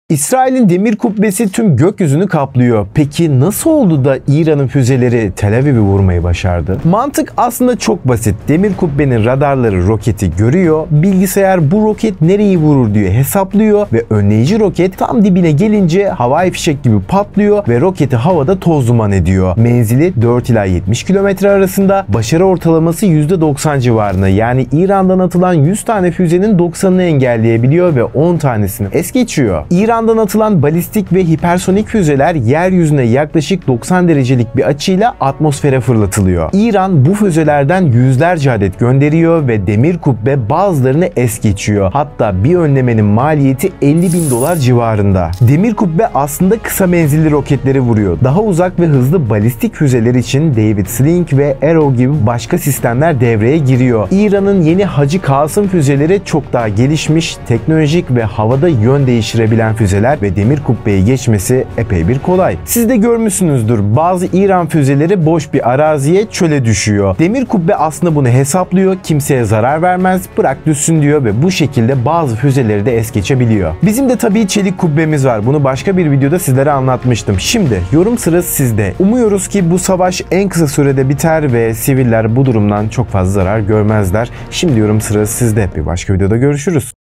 İsrail'in demir kubbesi tüm gökyüzünü kaplıyor. Peki nasıl oldu da İran'ın füzeleri Tel Aviv'i vurmayı başardı? Mantık aslında çok basit. Demir kubbenin radarları roketi görüyor. Bilgisayar bu roket nereyi vurur diye hesaplıyor ve önleyici roket tam dibine gelince havai fişek gibi patlıyor ve roketi havada toz duman ediyor. Menzili 4 ila 70 kilometre arasında, başarı ortalaması %90 civarında. Yani İran'dan atılan 100 tane füzenin 90'ını engelleyebiliyor ve 10 tanesini es geçiyor. İran'dan atılan balistik ve hipersonik füzeler yeryüzüne yaklaşık 90 derecelik bir açıyla atmosfere fırlatılıyor. İran bu füzelerden yüzlerce adet gönderiyor ve demir kubbe bazılarını es geçiyor. Hatta bir önlemenin maliyeti $50.000 civarında. Demir kubbe aslında kısa menzilli roketleri vuruyor. Daha uzak ve hızlı balistik füzeler için David Sling ve Arrow gibi başka sistemler devreye giriyor. İran'ın yeni Hacı Kasım füzeleri çok daha gelişmiş, teknolojik ve havada yön değiştirebilen füzeler ve demir kubbeyi geçmesi epey bir kolay. Siz de görmüşsünüzdür, bazı İran füzeleri boş bir araziye, çöle düşüyor. Demir kubbe aslında bunu hesaplıyor, kimseye zarar vermez, bırak düşsün diyor ve bu şekilde bazı füzeleri de es geçebiliyor. Bizim de tabii çelik kubbemiz var. Bunu başka bir videoda sizlere anlatmıştım. Şimdi yorum sırası sizde. Umuyoruz ki bu savaş en kısa sürede biter ve siviller bu durumdan çok fazla zarar görmezler. Şimdi yorum sırası sizde. Bir başka videoda görüşürüz.